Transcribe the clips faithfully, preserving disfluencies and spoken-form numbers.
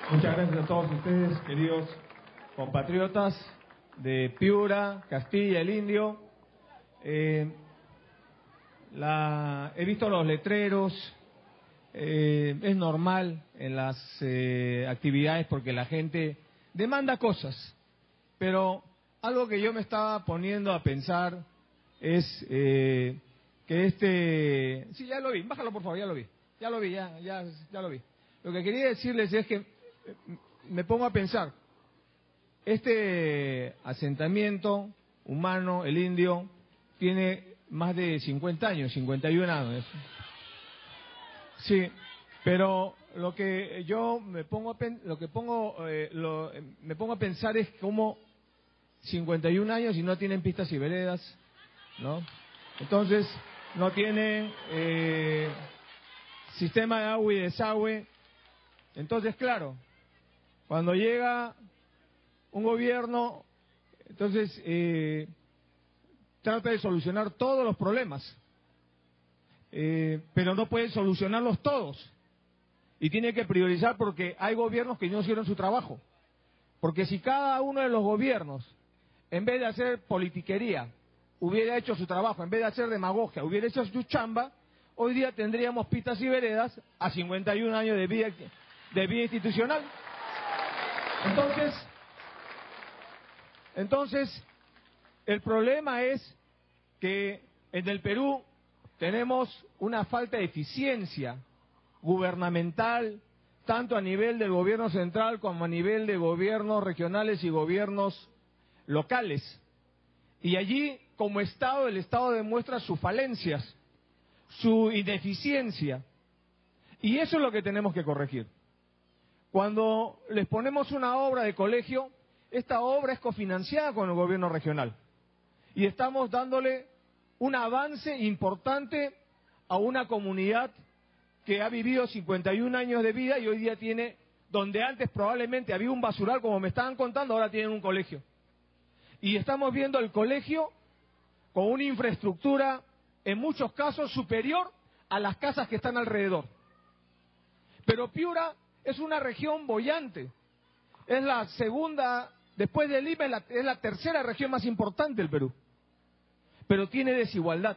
Muchas gracias a todos ustedes, queridos compatriotas de Piura, Castilla, el Indio. Eh, la, he visto los letreros, eh, es normal en las eh, actividades porque la gente demanda cosas, pero algo que yo me estaba poniendo a pensar es eh, que este... Sí, ya lo vi, bájalo por favor, ya lo vi, ya lo vi, ya, ya, ya lo vi. Lo que quería decirles es que me pongo a pensar, este asentamiento humano, el Indio, tiene más de cincuenta años, cincuenta y un años. Sí, pero lo que yo me pongo a, lo que pongo, eh, lo, me pongo a pensar es cómo cincuenta y un años y no tienen pistas y veredas, ¿no? Entonces, no tienen eh, sistema de agua y desagüe. Entonces, claro, cuando llega un gobierno, entonces eh, trata de solucionar todos los problemas, eh, pero no puede solucionarlos todos. Y tiene que priorizar porque hay gobiernos que no hicieron su trabajo. Porque si cada uno de los gobiernos, en vez de hacer politiquería, hubiera hecho su trabajo, en vez de hacer demagogia, hubiera hecho su chamba, hoy día tendríamos pistas y veredas a cincuenta y un años de vida, de vida institucional. Entonces, entonces, el problema es que en el Perú tenemos una falta de eficiencia gubernamental, tanto a nivel del gobierno central como a nivel de gobiernos regionales y gobiernos locales. Y allí, como Estado, el Estado demuestra sus falencias, su ineficiencia. Y eso es lo que tenemos que corregir. Cuando les ponemos una obra de colegio, esta obra es cofinanciada con el gobierno regional. Y estamos dándole un avance importante a una comunidad que ha vivido cincuenta y un años de vida y hoy día tiene, donde antes probablemente había un basural, como me estaban contando, ahora tienen un colegio. Y estamos viendo el colegio con una infraestructura, en muchos casos, superior a las casas que están alrededor. Pero Piura es una región boyante, es la segunda, después de Lima, es la, es la tercera región más importante del Perú, pero tiene desigualdad,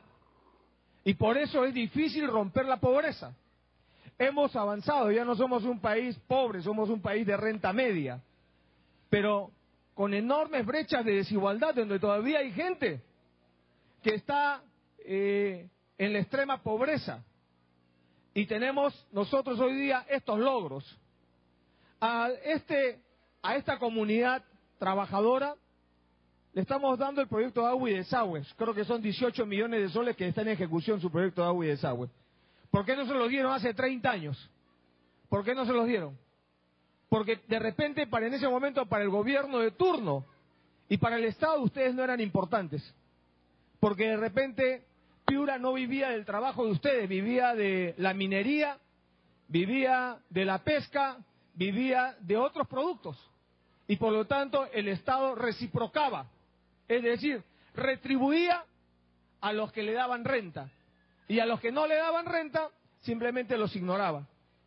y por eso es difícil romper la pobreza. Hemos avanzado, ya no somos un país pobre, somos un país de renta media, pero con enormes brechas de desigualdad, donde todavía hay gente que está eh, en la extrema pobreza. Y tenemos nosotros hoy día estos logros. A, este, a esta comunidad trabajadora le estamos dando el proyecto de agua y desagüe. Creo que son dieciocho millones de soles que está en ejecución su proyecto de agua y desagüe. ¿Por qué no se los dieron hace treinta años? ¿Por qué no se los dieron? Porque de repente para en ese momento para el gobierno de turno y para el Estado ustedes no eran importantes. Porque de repente Piura no vivía del trabajo de ustedes, vivía de la minería, vivía de la pesca, vivía de otros productos. Y por lo tanto el Estado reciprocaba, es decir, retribuía a los que le daban renta. Y a los que no le daban renta, simplemente los ignoraba.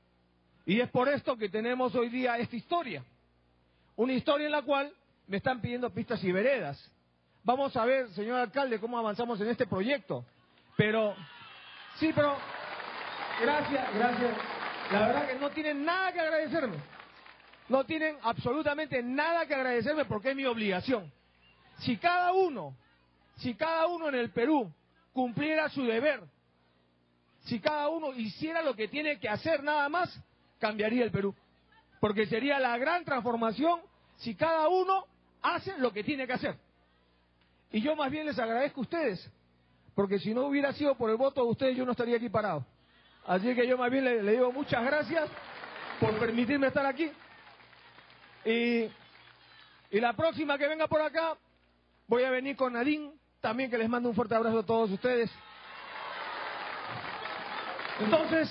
Y es por esto que tenemos hoy día esta historia. Una historia en la cual me están pidiendo pistas y veredas. Vamos a ver, señor alcalde, cómo avanzamos en este proyecto. Pero, sí, pero, gracias, gracias. La verdad que no tienen nada que agradecerme. No tienen absolutamente nada que agradecerme porque es mi obligación. Si cada uno, si cada uno en el Perú cumpliera su deber, si cada uno hiciera lo que tiene que hacer nada más, cambiaría el Perú. Porque sería la gran transformación si cada uno hace lo que tiene que hacer. Y yo más bien les agradezco a ustedes, porque si no hubiera sido por el voto de ustedes, yo no estaría aquí parado. Así que yo más bien le, le digo muchas gracias por permitirme estar aquí. Y, y la próxima que venga por acá, voy a venir con Nadine, también que les mando un fuerte abrazo a todos ustedes. Entonces,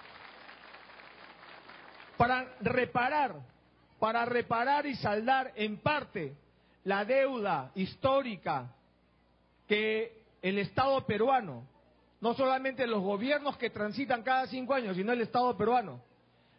para reparar, para reparar y saldar en parte la deuda histórica que el Estado peruano, no solamente los gobiernos que transitan cada cinco años, sino el Estado peruano,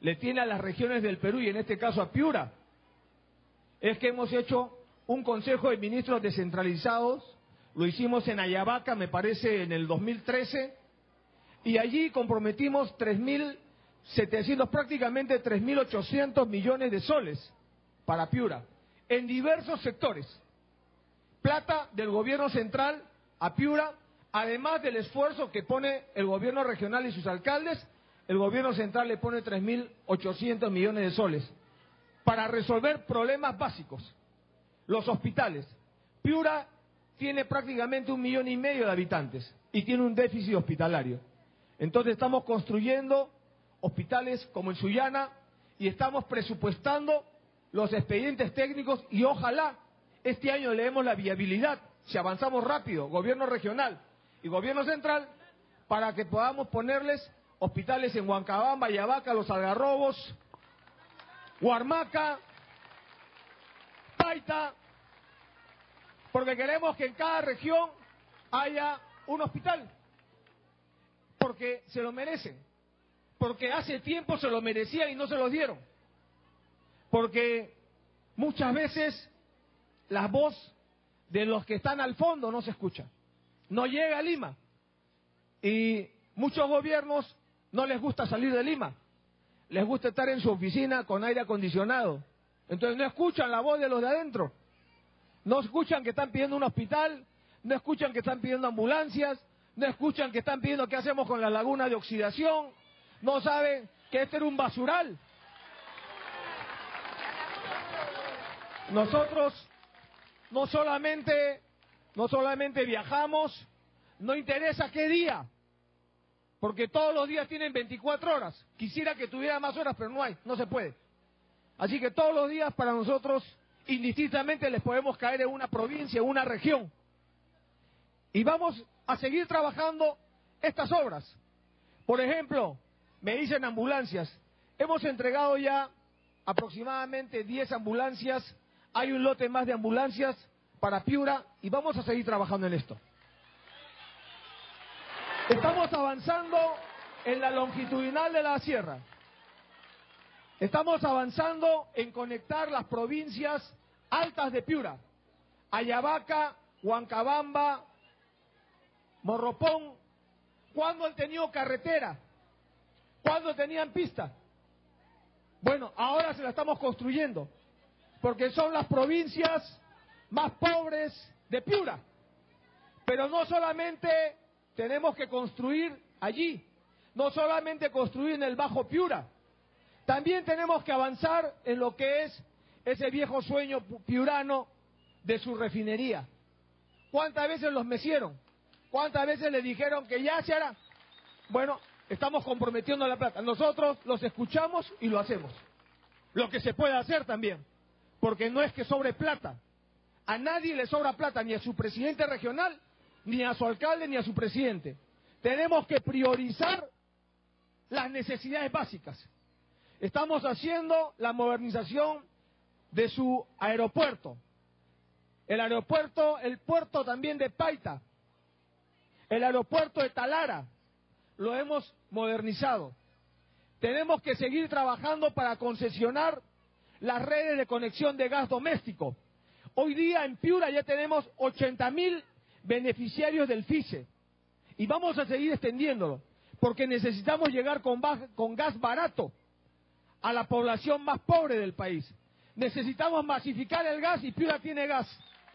le tiene a las regiones del Perú y en este caso a Piura, es que hemos hecho un Consejo de Ministros descentralizados, lo hicimos en Ayabaca, me parece, en el dos mil trece, y allí comprometimos tres mil setecientos, prácticamente tres mil ochocientos millones de soles para Piura, en diversos sectores. Plata del gobierno central a Piura, además del esfuerzo que pone el gobierno regional y sus alcaldes, el gobierno central le pone tres mil ochocientos millones de soles para resolver problemas básicos. Los hospitales. Piura tiene prácticamente un millón y medio de habitantes y tiene un déficit hospitalario. Entonces estamos construyendo hospitales como en Sullana y estamos presupuestando los expedientes técnicos y ojalá este año le demos la viabilidad, si avanzamos rápido, gobierno regional y gobierno central, para que podamos ponerles hospitales en Huancabamba, Ayabaca, Los Algarrobos, Huarmaca, Paita, porque queremos que en cada región haya un hospital, porque se lo merecen, porque hace tiempo se lo merecían y no se los dieron, porque muchas veces la voz de los que están al fondo no se escucha, no llega a Lima, y muchos gobiernos no les gusta salir de Lima, les gusta estar en su oficina con aire acondicionado, entonces no escuchan la voz de los de adentro, no escuchan que están pidiendo un hospital, no escuchan que están pidiendo ambulancias, no escuchan que están pidiendo qué hacemos con la laguna de oxidación, no saben que este era un basural. Nosotros no solamente, no solamente viajamos, no interesa qué día, porque todos los días tienen veinticuatro horas. Quisiera que tuviera más horas, pero no hay, no se puede. Así que todos los días para nosotros, indistintamente, les podemos caer en una provincia, en una región. Y vamos a seguir trabajando estas obras. Por ejemplo, me dicen ambulancias. Hemos entregado ya aproximadamente diez ambulancias. Hay un lote más de ambulancias para Piura y vamos a seguir trabajando en esto. Estamos avanzando en la longitudinal de la sierra. Estamos avanzando en conectar las provincias altas de Piura. Ayabaca, Huancabamba, Morropón. ¿Cuándo han tenido carretera? ¿Cuándo tenían pista? Bueno, ahora se la estamos construyendo, porque son las provincias más pobres de Piura. Pero no solamente tenemos que construir allí, no solamente construir en el Bajo Piura, también tenemos que avanzar en lo que es ese viejo sueño piurano de su refinería. ¿Cuántas veces los mecieron? ¿Cuántas veces les dijeron que ya se hará? Bueno, estamos comprometiendo la plata. Nosotros los escuchamos y lo hacemos. Lo que se puede hacer también, porque no es que sobre plata. A nadie le sobra plata, ni a su presidente regional, ni a su alcalde, ni a su presidente. Tenemos que priorizar las necesidades básicas. Estamos haciendo la modernización de su aeropuerto. El aeropuerto, el puerto también de Paita. El aeropuerto de Talara. Lo hemos modernizado. Tenemos que seguir trabajando para concesionar las redes de conexión de gas doméstico. Hoy día en Piura ya tenemos ochenta mil beneficiarios del F I C E y vamos a seguir extendiéndolo porque necesitamos llegar con, con gas barato a la población más pobre del país. Necesitamos masificar el gas y Piura tiene gas.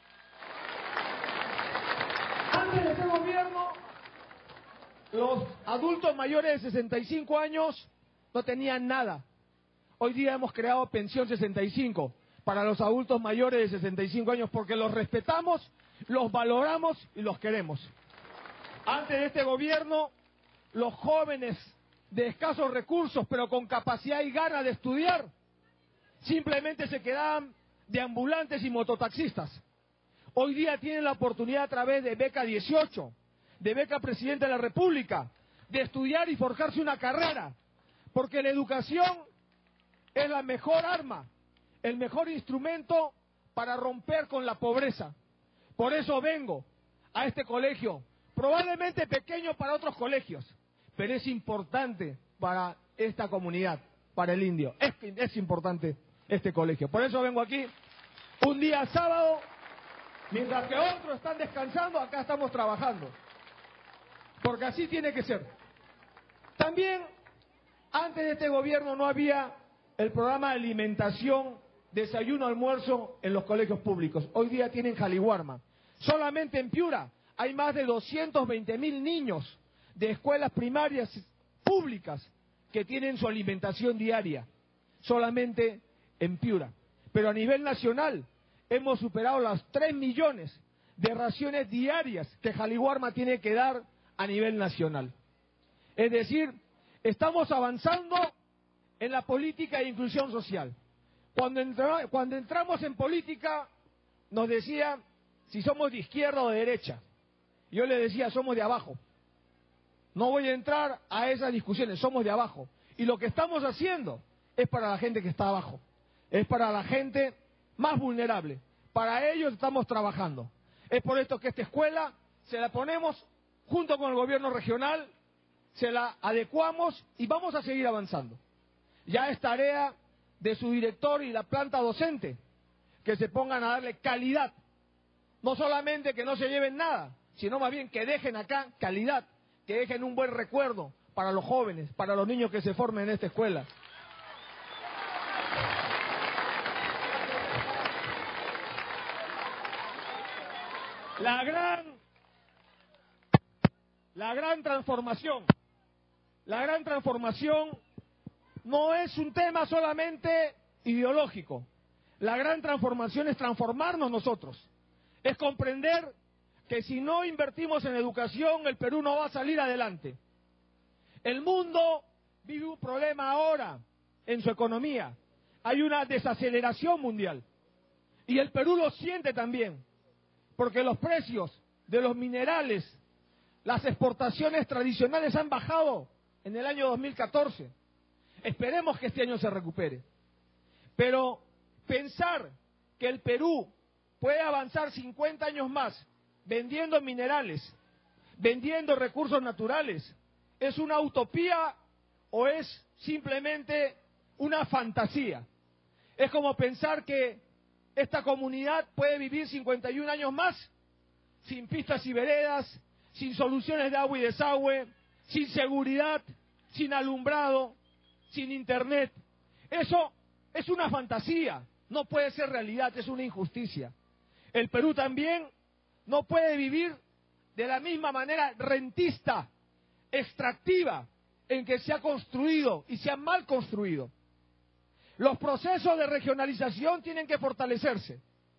Antes de este gobierno, los adultos mayores de sesenta y cinco años no tenían nada. Hoy día hemos creado pensión sesenta y cinco para los adultos mayores de sesenta y cinco años porque los respetamos, los valoramos y los queremos. Antes de este gobierno, los jóvenes de escasos recursos pero con capacidad y ganas de estudiar simplemente se quedaban de ambulantes y mototaxistas. Hoy día tienen la oportunidad a través de Beca dieciocho, de Beca Presidente de la República, de estudiar y forjarse una carrera, porque la educación es la mejor arma, el mejor instrumento para romper con la pobreza. Por eso vengo a este colegio, probablemente pequeño para otros colegios, pero es importante para esta comunidad. para el indio. Es, es importante este colegio. Por eso vengo aquí un día sábado, mientras que otros están descansando, acá estamos trabajando. Porque así tiene que ser. También, antes de este gobierno no había el programa de alimentación, desayuno, almuerzo en los colegios públicos. Hoy día tienen Jaliwarma. Solamente en Piura hay más de doscientos veinte mil niños de escuelas primarias públicas que tienen su alimentación diaria. Solamente en Piura. Pero a nivel nacional hemos superado las tres millones de raciones diarias que Jaliwarma tiene que dar a nivel nacional. Es decir, estamos avanzando en la política de inclusión social. Cuando, entra, cuando entramos en política, nos decía si somos de izquierda o de derecha. Yo le decía, somos de abajo. No voy a entrar a esas discusiones, somos de abajo. Y lo que estamos haciendo es para la gente que está abajo. Es para la gente más vulnerable. Para ellos estamos trabajando. Es por esto que esta escuela se la ponemos junto con el gobierno regional, se la adecuamos y vamos a seguir avanzando. Ya es tarea de su director y la planta docente que se pongan a darle calidad. No solamente que no se lleven nada, sino más bien que dejen acá calidad, que dejen un buen recuerdo para los jóvenes, para los niños que se formen en esta escuela. La gran, la gran transformación, la gran transformación no es un tema solamente ideológico. La gran transformación es transformarnos nosotros. Es comprender que si no invertimos en educación, el Perú no va a salir adelante. El mundo vive un problema ahora en su economía. Hay una desaceleración mundial. Y el Perú lo siente también. Porque los precios de los minerales, las exportaciones tradicionales han bajado en el año dos mil catorce. Esperemos que este año se recupere. Pero pensar que el Perú puede avanzar cincuenta años más vendiendo minerales, vendiendo recursos naturales, ¿es una utopía o es simplemente una fantasía? Es como pensar que esta comunidad puede vivir cincuenta y un años más sin pistas y veredas, sin soluciones de agua y desagüe, sin seguridad, sin alumbrado, sin internet. Eso es una fantasía, no puede ser realidad, es una injusticia. El Perú también no puede vivir de la misma manera rentista, extractiva, en que se ha construido y se ha mal construido. Los procesos de regionalización tienen que fortalecerse.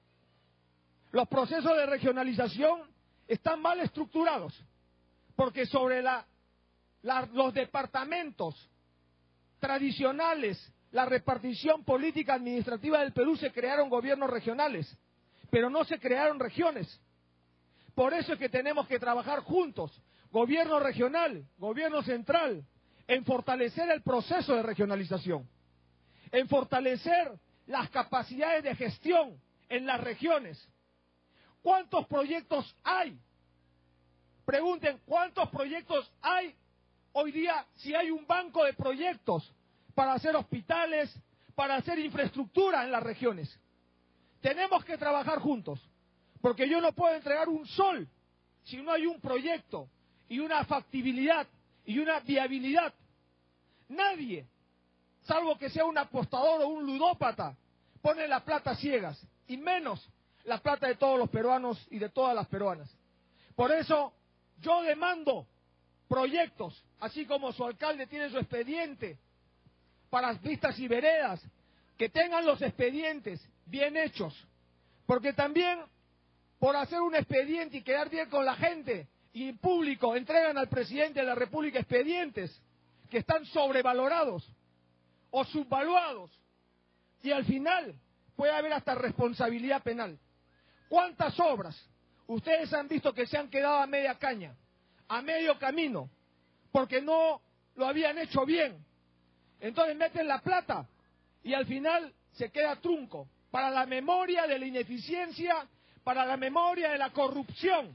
Los procesos de regionalización están mal estructurados, porque sobre la, la, los departamentos tradicionales, la repartición política administrativa del Perú, se crearon gobiernos regionales, pero no se crearon regiones. Por eso es que tenemos que trabajar juntos, gobierno regional, gobierno central, en fortalecer el proceso de regionalización, en fortalecer las capacidades de gestión en las regiones. ¿Cuántos proyectos hay? Pregunten, ¿cuántos proyectos hay hoy día? Si hay un banco de proyectos para hacer hospitales, para hacer infraestructura en las regiones. Tenemos que trabajar juntos, porque yo no puedo entregar un sol si no hay un proyecto y una factibilidad y una viabilidad. Nadie, salvo que sea un apostador o un ludópata, pone la plata ciegas, y menos la plata de todos los peruanos y de todas las peruanas. Por eso yo demando proyectos, así como su alcalde tiene su expediente para pistas y veredas, que tengan los expedientes bien hechos, porque también por hacer un expediente y quedar bien con la gente y en público entregan al presidente de la República expedientes que están sobrevalorados o subvaluados, y al final puede haber hasta responsabilidad penal. ¿Cuántas obras ustedes han visto que se han quedado a media caña, a medio camino, porque no lo habían hecho bien? Entonces meten la plata y al final se queda trunco, para la memoria de la ineficiencia, para la memoria de la corrupción.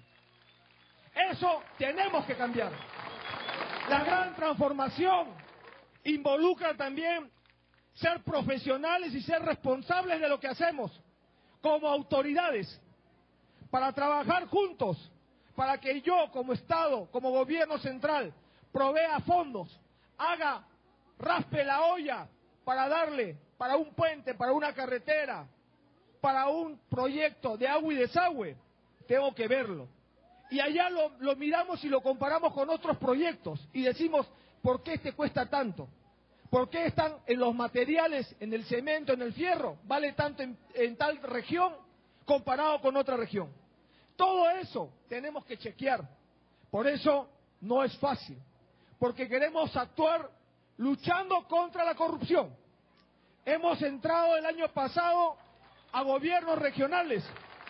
Eso tenemos que cambiar. La gran transformación involucra también ser profesionales y ser responsables de lo que hacemos como autoridades, para trabajar juntos, para que yo como Estado, como gobierno central, provea fondos, haga, raspe la olla para darle, para un puente, para una carretera, para un proyecto de agua y desagüe, tengo que verlo. Y allá lo, lo miramos y lo comparamos con otros proyectos y decimos, ¿por qué este cuesta tanto? ¿Por qué están en los materiales, en el cemento, en el fierro, vale tanto en, en tal región comparado con otra región? Todo eso tenemos que chequear. Por eso no es fácil, porque queremos actuar luchando contra la corrupción. Hemos entrado el año pasado a gobiernos regionales.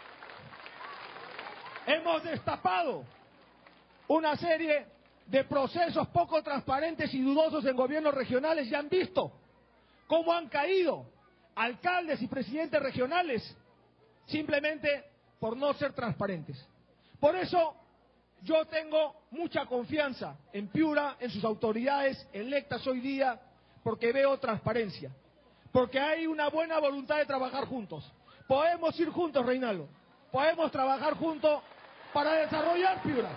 Hemos destapado una serie de procesos poco transparentes y dudosos en gobiernos regionales y han visto cómo han caído alcaldes y presidentes regionales simplemente por no ser transparentes. Por eso yo tengo mucha confianza en Piura, en sus autoridades electas hoy día, porque veo transparencia, porque hay una buena voluntad de trabajar juntos. Podemos ir juntos, Reinaldo, podemos trabajar juntos para desarrollar Piura,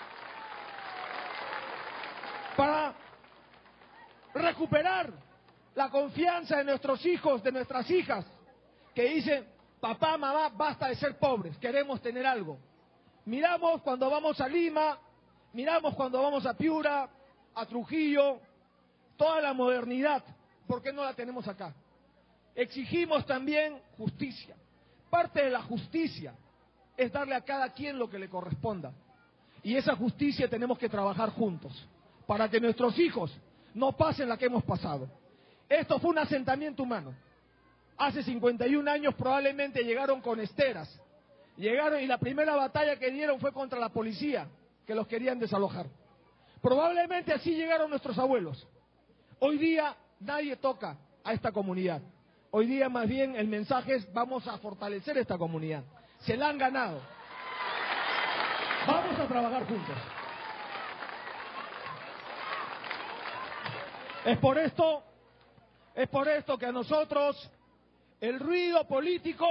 para recuperar la confianza de nuestros hijos, de nuestras hijas, que dicen, papá, mamá, basta de ser pobres, queremos tener algo. Miramos cuando vamos a Lima, miramos cuando vamos a Piura, a Trujillo, toda la modernidad, ¿por qué no la tenemos acá? Exigimos también justicia. Parte de la justicia es darle a cada quien lo que le corresponda. Y esa justicia tenemos que trabajar juntos, para que nuestros hijos no pasen la que hemos pasado. Esto fue un asentamiento humano. Hace cincuenta y un años probablemente llegaron con esteras. Llegaron y la primera batalla que dieron fue contra la policía, que los querían desalojar. Probablemente así llegaron nuestros abuelos. Hoy día nadie toca a esta comunidad. Hoy día más bien el mensaje es vamos a fortalecer esta comunidad. Se la han ganado. Vamos a trabajar juntos. Es por esto, es por esto que a nosotros el ruido político,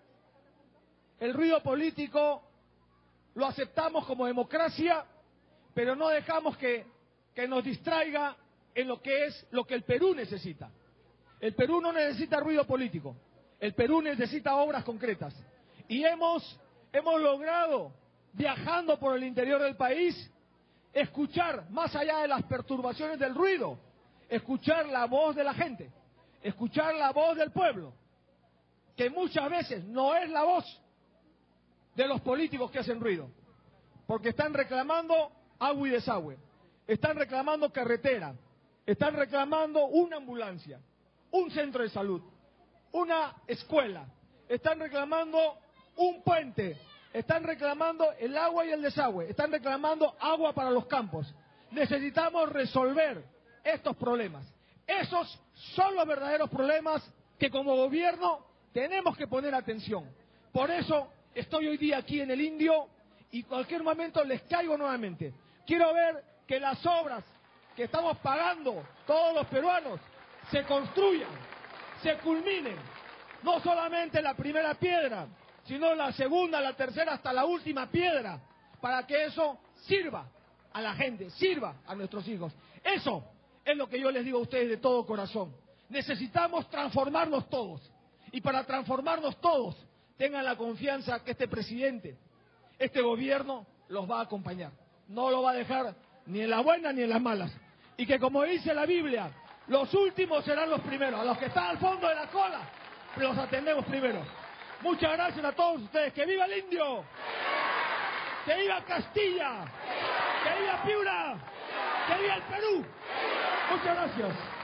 el ruido político lo aceptamos como democracia, pero no dejamos que, que nos distraiga en lo que es lo que el Perú necesita. El Perú no necesita ruido político, el Perú necesita obras concretas. Y hemos, hemos logrado, viajando por el interior del país, escuchar, más allá de las perturbaciones del ruido, escuchar la voz de la gente, escuchar la voz del pueblo, que muchas veces no es la voz de los políticos que hacen ruido, porque están reclamando agua y desagüe, están reclamando carretera, están reclamando una ambulancia, un centro de salud, una escuela, están reclamando un puente, están reclamando el agua y el desagüe, están reclamando agua para los campos. Necesitamos resolver estos problemas. Esos son los verdaderos problemas que como gobierno tenemos que poner atención. Por eso estoy hoy día aquí en el Indio y en cualquier momento les caigo nuevamente. Quiero ver que las obras que estamos pagando todos los peruanos se construyan, se culminen. No solamente la primera piedra, sino la segunda, la tercera, hasta la última piedra, para que eso sirva a la gente, sirva a nuestros hijos. Eso es lo que yo les digo a ustedes de todo corazón. Necesitamos transformarnos todos. Y para transformarnos todos, tengan la confianza que este presidente, este gobierno, los va a acompañar. No lo va a dejar ni en las buenas ni en las malas. Y que como dice la Biblia, los últimos serán los primeros. A los que están al fondo de la cola, los atendemos primero. Muchas gracias a todos ustedes. ¡Que viva el Indio! ¡Que viva Castilla! ¡Que viva Piura! ¡Que viva el Perú! Muchas gracias.